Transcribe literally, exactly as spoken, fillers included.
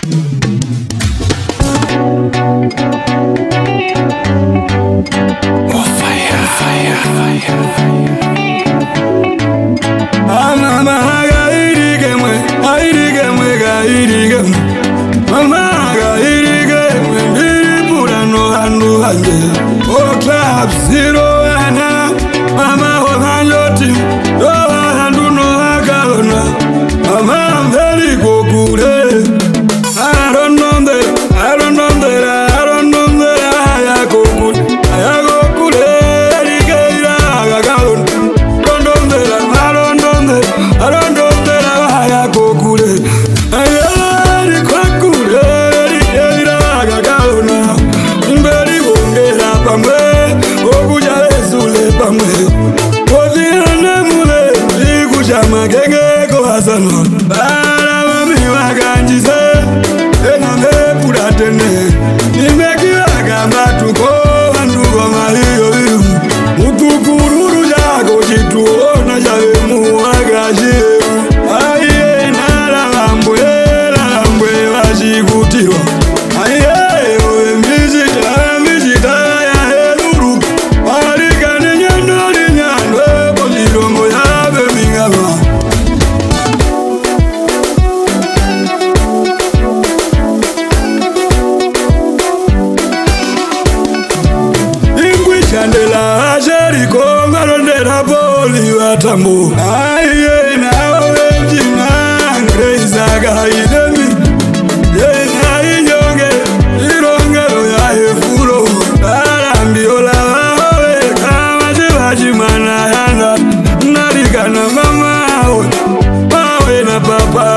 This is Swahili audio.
Oh fire, fire, fire, fire. Mama gairige mwe, gairige mwe, gairige mwe. Mama gairige mwe, ndiri pura no handu hanje. Oh club zero ana, mama ho hanjo team, do handu no hakalona. Mama I'm very gokure. I don't know that, I don't know that, I don't know that I gokure, I gokure, rigeira gagalona. Don't know that, I don't know that, I don't know that I gokure. I gokure, rigeira gagalona. Mberi bongera pamwe, okuja lesule pamwe. Odi ane mule, ikuja magenge ko hasano. Bara mami waganjize. Nimekiraga tuko andugo mariyo biru mutukururu jago chituona jave muagaje aiye nala lambwe lambwe wajikutiro aiye owe mbizi mbizi ya heluru alikane nyando linyandwe polirongo yabe mingaba. Chandela Jericho Marondera Boli Watamu Aye nawe jina Greza gaidemi Ye na inyonge Irongero ya efuro Arambiola wawe Kama jiwajimana yana Narika na mama Wawe na papa